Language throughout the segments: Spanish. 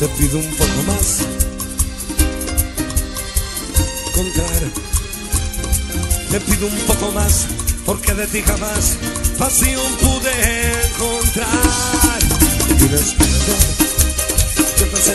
te pido un poco más. Contar, te pido un poco más, porque de ti jamás pasión pude encontrar. Tienes que ver, yo pensé,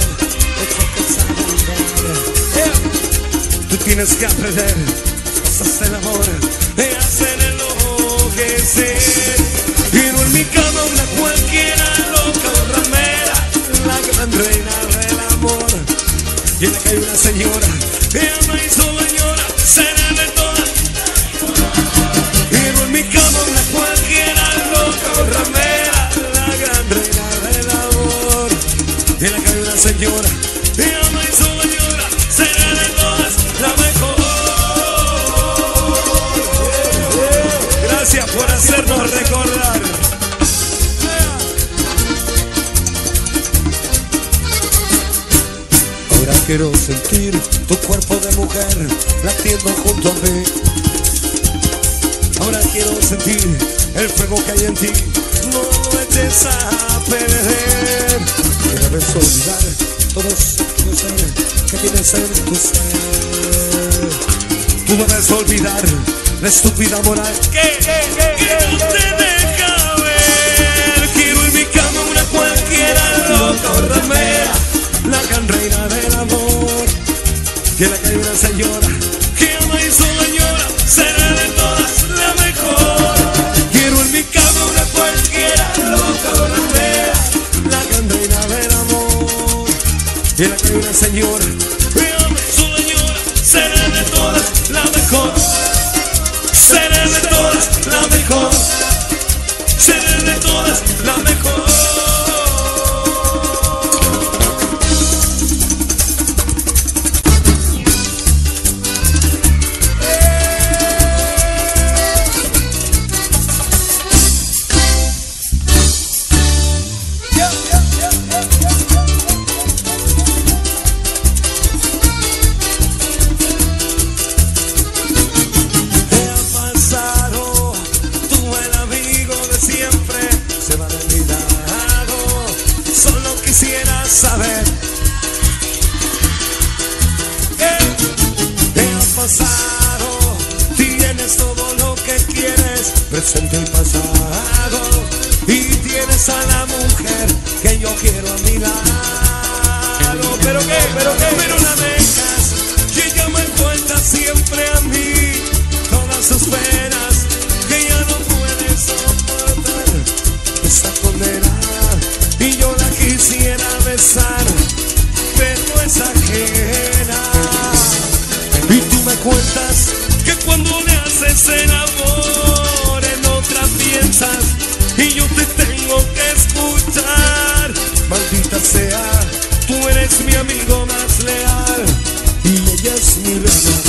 tú tienes que aprender cosas del amor, de hacer enloquecer. Quiero en mi cama una cualquiera loca o ramera, la gran reina del amor. Y en la que hay una señora que ama y solo llora, será de todas. Quiero en mi cama una cualquiera loca o ramera, la gran reina del amor. Y en la que hay una señora que ama y solo llora, será de todas la mejor. Gracias por hacernos recordar. Ahora quiero sentir tu cuerpo de mujer latiendo junto a mí. Ahora quiero sentir el fuego que hay en ti, no lo eches a perder. No debes olvidar todos aquellos seres que tienes en tu ser. Tú debes olvidar la estúpida moral que no te deja ver. Quiero en mi cama una cualquiera loca o ramera, la gran reina del amor. Y en la que hay una señora que ama y solo llora, será de todas la mejor. Quiero en mi cama una cualquiera loca o ramera, la gran reina del amor. Y en la que hay una señora que ama y solo llora, será de todas la mejor. Seré de todas la mejor. Seré de todas la mejor. Saber qué ha pasado. Tienes todo lo que quieres, presente y pasado, y tienes a la mujer que yo quiero a mi lado. Pero la dejas que ella me cuenta siempre a mí todas sus penas, que ya no puede soportar esta condena. Y yo la quisiera besar, pero es ajena. Y tú me cuentas que cuando le haces el amor en otra piensas, y yo te tengo que escuchar. Maldita sea, tú eres mi amigo más leal y ella es mi reina.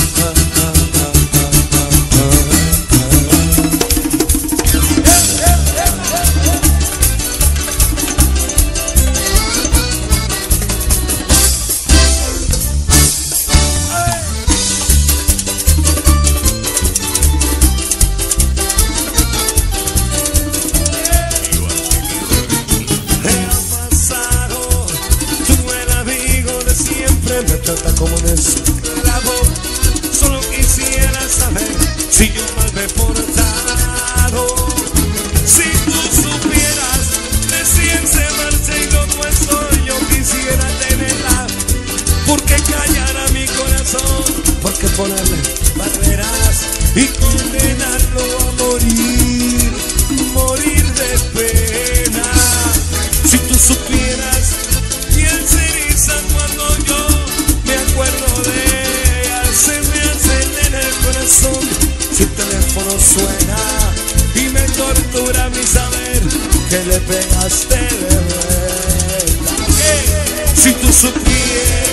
Me trata como un esclavo. Solo quisiera saber si yo mal me he portado. Si tú supieras de si él se marcha y lo nuestro yo quisiera tenerla. ¿Por qué callar a mi corazón? ¿Por qué ponerle barreras y condenarlo a morir? Morir de pena. Si tú supieras y él se eriza cuando yo me acuerdo de ella, se me acelera el corazón si el teléfono suena y me tortura mi saber que le pegaste de vuelta. Si tú supieras